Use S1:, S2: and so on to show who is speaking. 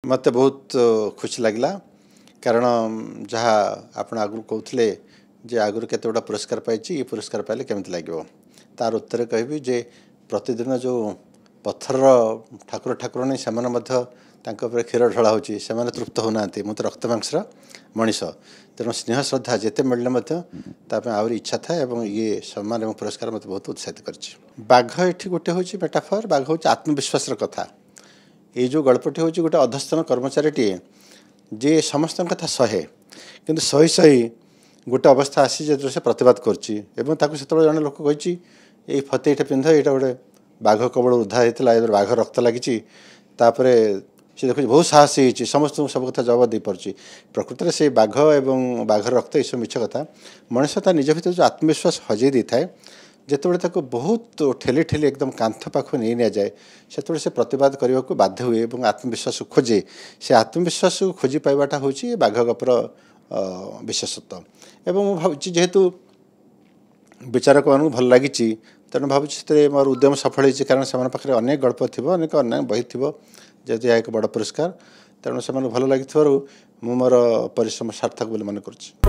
S1: मत बहुत खुशी लगला कारण जहाँ आप आगु कहते जे आगु केतोटा पुरस्कार पाई ये पुरस्कार पाइले केमती लगे तार उत्तर कहबी जे प्रतिदिन जो पत्थर ठाकुर ठाकुराणी से क्षीर ढला हो तृप्त होना मुझे रक्त मांस मनीष तेणु स्नेह श्रद्धा जिते मिलने आहरी इच्छा थाए ये सम्मान और पुरस्कार मत बहुत उत्साहित कर ये गोटे हूँ मेटाफर बाघ हूँ आत्मविश्वास कथा ये जो गल्पटी हूँ गोटे अधस्तन कर्मचारी जे समस्त कथा सहे किंतु सही सही गोटे अवस्था आसी जो से प्रतिवाद कर जन लोक कही फतेटा पिंध ये गोटे बाघ कबल उद्धा होता है बाघ रक्त लगी सी देखो बहुत साहसी होती समस्त सब कथा जवाब दे पार्टी प्रकृति से बाघ एवं बाघ रक्त ये सब मिछ कथा मनुष्य ता निज भर जो आत्मविश्वास हजई दे थाए जिते बहुत ठेली ठेली एकदम कांथ पाख नहीं नि जाए से से प्रतिवाद करने को बाध्य हुए और आत्मविश्वास खोजे से आत्मविश्वास को खोजी पाइबाटा हूँ बाघ गपर विशेषत्व एवं भावी जेहेतु विचारक मान भल लगी तेणु भावी मोर उद्यम सफल होती कारण से पाखे अनेक गल्प थी अनेक अन्य बही थी जेहेतु यह एक बड़ पुरस्कार तेणु से भल लगी मोर परिश्रम सार्थक बोली मन कर।